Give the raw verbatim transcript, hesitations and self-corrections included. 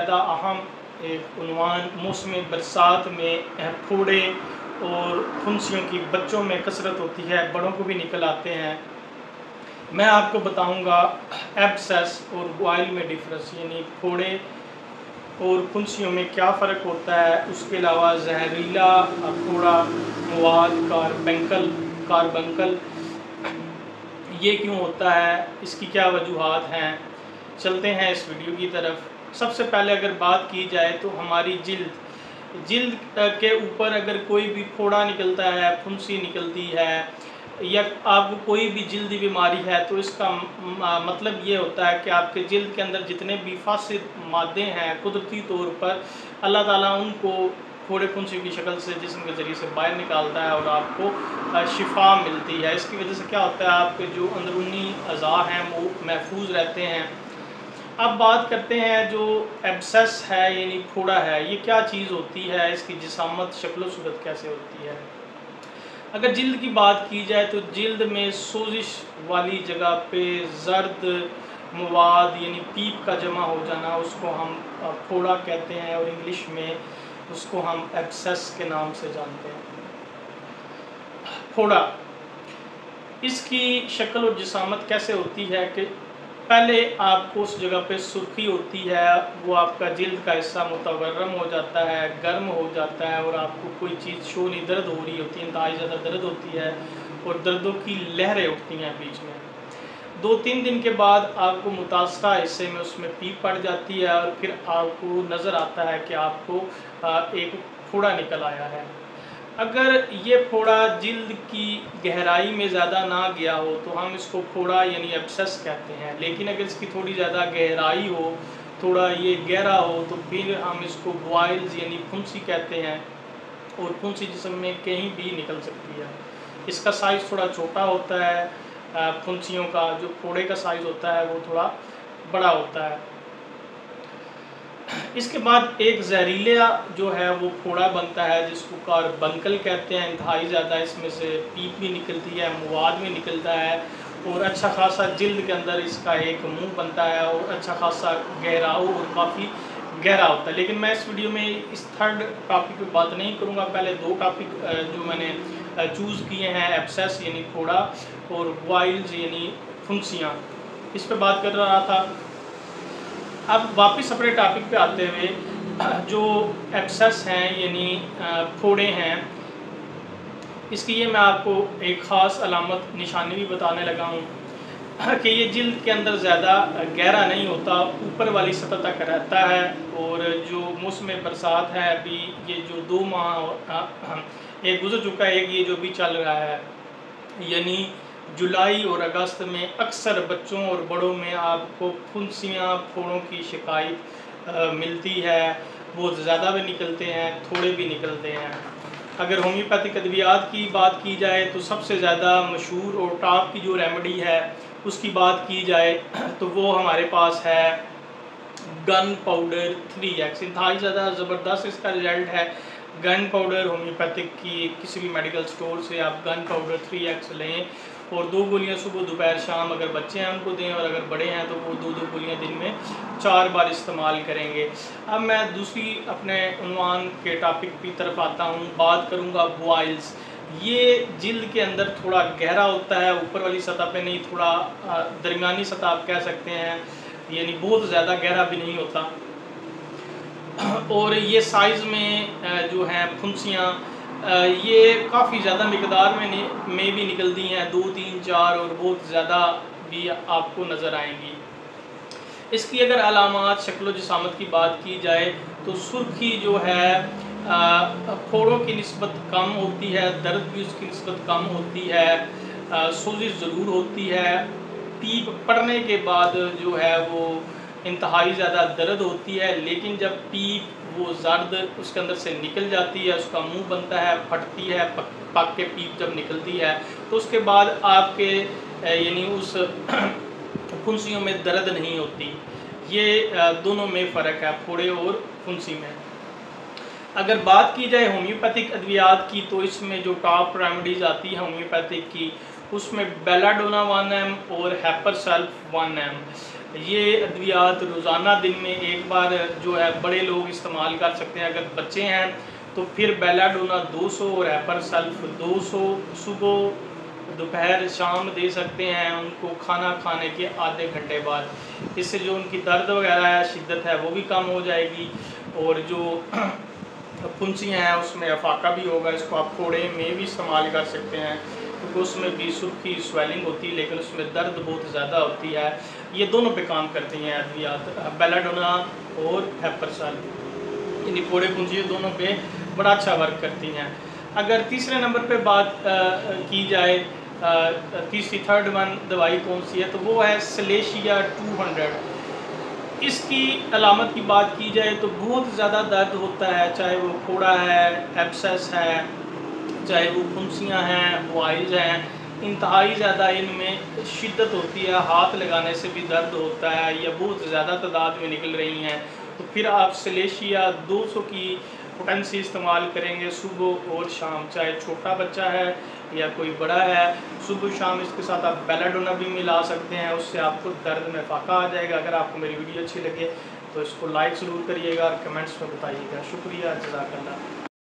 ज़्यादा अहम एक उन्वान मौसम बरसात में फोड़े और फुंसियों की बच्चों में कसरत होती है, बड़ों को भी निकल आते हैं। मैं आपको बताऊंगा एब्सेस और बॉइल में डिफरेंस, यानी फोड़े और फुंसियों में क्या फ़र्क होता है। उसके अलावा जहरीला फोड़ा मवाद कार्बंकल कार्बंकल ये क्यों होता है, इसकी क्या वजूहात हैं। चलते हैं इस वीडियो की तरफ। सबसे पहले अगर बात की जाए तो हमारी जिल्द जिल्द के ऊपर अगर कोई भी फोड़ा निकलता है, फुंसी निकलती है या आपको कोई भी जिल्दी बीमारी है, तो इसका मतलब ये होता है कि आपके जिल्द के अंदर जितने भी फासिद मादे हैं कुदरती तौर पर अल्लाह ताला उनको फोड़े फुंसी की शक्ल से जिस्म के ज़रिए से बाहर निकालता है और आपको शिफा मिलती है। इसकी वजह से क्या होता है, आपके जो अंदरूनी अज़ा हैं वो महफूज रहते हैं। अब बात करते हैं जो एब्सेस है यानी फोड़ा है, ये क्या चीज़ होती है, इसकी जिसामत शक्ल सूरत कैसे होती है। अगर जिल्द की बात की जाए तो जिल्द में सोजिश वाली जगह पे जर्द मवाद यानी पीप का जमा हो जाना, उसको हम फोड़ा कहते हैं और इंग्लिश में उसको हम एब्सेस के नाम से जानते हैं। फोड़ा, इसकी शक्ल और जिसामत कैसे होती है कि पहले आपको उस जगह पे सुर्खी होती है, वो आपका जिल्द का हिस्सा मुतवर्रम हो जाता है, गर्म हो जाता है और आपको कोई चीज़ शो नहीं, दर्द हो रही होती है, इंतहाई ज़्यादा दर्द होती है और दर्दों की लहरें उठती हैं बीच में। दो तीन दिन के बाद आपको मुतासरा हिस्से में उसमें पीप पड़ जाती है और फिर आपको नज़र आता है कि आपको एक फोड़ा निकल आया है। अगर ये फोड़ा जिल्द की गहराई में ज़्यादा ना गया हो तो हम इसको फोड़ा यानी एब्सेस कहते हैं, लेकिन अगर इसकी थोड़ी ज़्यादा गहराई हो, थोड़ा ये गहरा हो, तो फिर हम इसको बॉइल्स यानी फुंसी कहते हैं और फुंसी जिस्म में कहीं भी निकल सकती है। इसका साइज़ थोड़ा छोटा होता है, फुंसियों का जो फोड़े का साइज़ होता है वो थोड़ा बड़ा होता है। इसके बाद एक जहरीला जो है वो फोड़ा बनता है जिसको कार्बंकल कहते हैं। इंतहाई ज़्यादा इसमें से पीप भी निकलती है, मवाद भी निकलता है और अच्छा खासा जिल्द के अंदर इसका एक मुंह बनता है और अच्छा खासा गहराव और काफ़ी गहरा होता है। लेकिन मैं इस वीडियो में इस थर्ड टॉपिक पे बात नहीं करूँगा। पहले दो टॉपिक जो मैंने चूज़ किए हैं, एब्सेस यानी फोड़ा और बॉइल्स यानी फुंसियाँ, इस पर बात कर रहा था। अब वापस अपने टॉपिक पे आते हुए, जो एब्सेस हैं यानी फोड़े हैं, इसकी ये मैं आपको एक ख़ास अलामत निशानी भी बताने लगा हूँ कि ये जिल्द के अंदर ज़्यादा गहरा नहीं होता, ऊपर वाली सतह तक रहता है। और जो मौसम बरसात है, अभी ये जो दो माह एक गुजर चुका है, एक ये जो भी चल रहा है, यानी जुलाई और अगस्त में अक्सर बच्चों और बड़ों में आपको फुंसियाँ फोड़ों की शिकायत मिलती है। बहुत ज़्यादा भी निकलते हैं, थोड़े भी निकलते हैं। अगर होम्योपैथिक अद्वियात की बात की जाए तो सबसे ज़्यादा मशहूर और टॉप की जो रेमेडी है उसकी बात की जाए तो वो हमारे पास है गन पाउडर थ्री एक्स। इंतहाई ज़्यादा ज़बरदस्त इसका रिजल्ट है। गन पाउडर होम्योपैथिक की किसी भी मेडिकल स्टोर से आप गन पाउडर थ्री एक्स लें और दो गोलियां सुबह दोपहर शाम अगर बच्चे हैं उनको दें, और अगर बड़े हैं तो वो दो दो गोलियां दिन में चार बार इस्तेमाल करेंगे। अब मैं दूसरी अपने उन्वान के टॉपिक की तरफ आता हूँ, बात करूँगा बॉइल्स। ये जिल्द के अंदर थोड़ा गहरा होता है, ऊपर वाली सतह पे नहीं, थोड़ा दरमियानी सतह आप कह सकते हैं, यानी बहुत ज़्यादा गहरा भी नहीं होता। और ये साइज़ में जो है फुंसियाँ ये काफ़ी ज़्यादा मिकदार में में भी निकलती हैं, दो तीन चार और बहुत ज़्यादा भी आपको नज़र आएंगी। इसकी अगर अलामात शक्ल जिसामत की बात की जाए तो सुर्खी जो है फोड़ों की निस्बत कम होती है, दर्द भी उसकी निस्बत कम होती है, सोजिश ज़रूर होती है, पीप पड़ने के बाद जो है वो इंतहाई ज़्यादा दर्द होती है। लेकिन जब पीप वो जर्द उसके अंदर से निकल जाती है, उसका मुंह बनता है, फटती है, पक पक के पीप जब निकलती है तो उसके बाद आपके यानी उस फुंसियों में दर्द नहीं होती। ये दोनों में फ़र्क है, फोड़े और फुंसी में। अगर बात की जाए होम्योपैथिक अद्वियात की तो इसमें जो टॉप रेमेडीज़ आती है होम्योपैथिक की उसमें बेलाडोना वन एम और हैपर सल्फ वन एम। ये अद्वियात रोज़ाना दिन में एक बार जो है बड़े लोग इस्तेमाल कर सकते हैं। अगर बच्चे हैं तो फिर बेलाडोना दो सौ और हैपर सल्फ दो सौ सुबह दोपहर शाम दे सकते हैं उनको खाना खाने के आधे घंटे बाद। इससे जो उनकी दर्द वगैरह है, शिद्दत है, वो भी कम हो जाएगी और जो फुंसियाँ हैं उसमें अफाका भी होगा। इसको आप फोड़े में भी इस्तेमाल कर सकते हैं क्योंकि उसमें भी सुर्खी स्वेलिंग होती है लेकिन उसमें दर्द बहुत ज़्यादा होती है। ये दोनों पे काम करती हैं अद्वियात, बेलाडोना और हैपर सल्फ, यानी फोड़े फुंसी दोनों पे बड़ा अच्छा वर्क करती हैं। अगर तीसरे नंबर पे बात आ, की जाए, आ, तीसरी थर्ड वन दवाई कौन सी है, तो वो है सलेशिया टू हंड्रेड। इसकी अलामत की बात की जाए तो बहुत ज़्यादा दर्द होता है, चाहे वो फोड़ा है, एब्सेस है, चाहे वो फुंसियाँ हैं, वाइल्स हैं, इंतहाई ज़्यादा इनमें शिद्दत होती है, हाथ लगाने से भी दर्द होता है या बहुत ज़्यादा तादाद में निकल रही हैं, तो फिर आप सलेशिया दो सौ की पोटेंसी इस्तेमाल करेंगे सुबह और शाम। चाहे छोटा बच्चा है या कोई बड़ा है, सुबह शाम इसके साथ आप बेलाडोना भी मिला सकते हैं, उससे आपको दर्द में फाका आ जाएगा। अगर आपको मेरी वीडियो अच्छी लगे तो इसको लाइक ज़रूर करिएगा और कमेंट्स में बताइएगा। शुक्रिया, जज़ाकल्लाह।